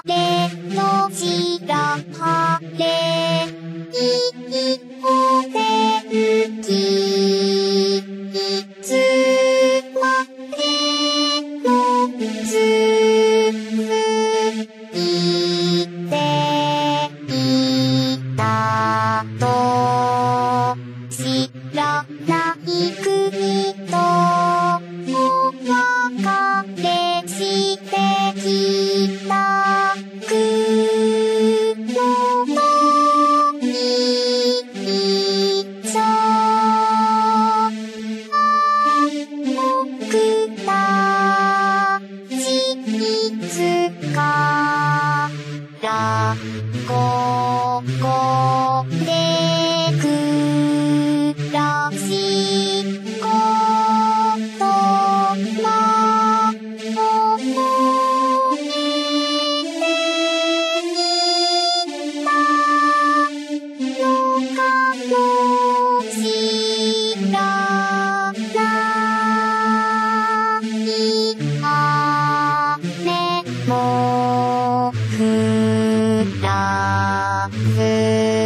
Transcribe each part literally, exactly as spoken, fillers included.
れの白晴れいいお天気いつまでもついていたと知らない国とお別れしてきた雲の一緒僕たちいつからここで暮らしことま思い出になのかもしらない雨も降らず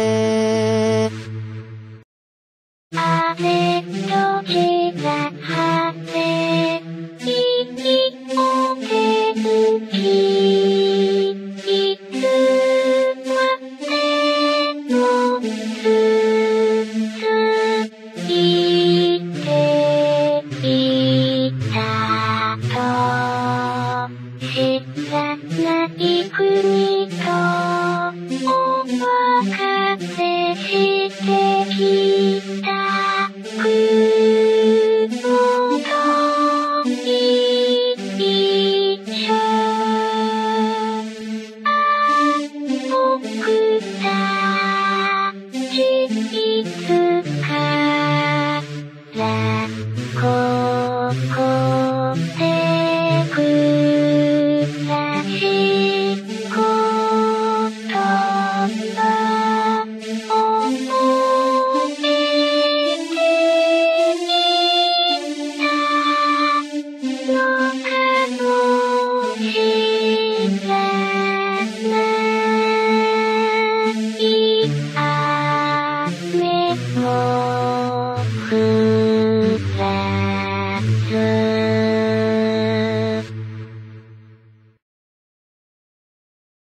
あれとちがはていいお天気いつまでもついていたと知らない国とお別れしてきた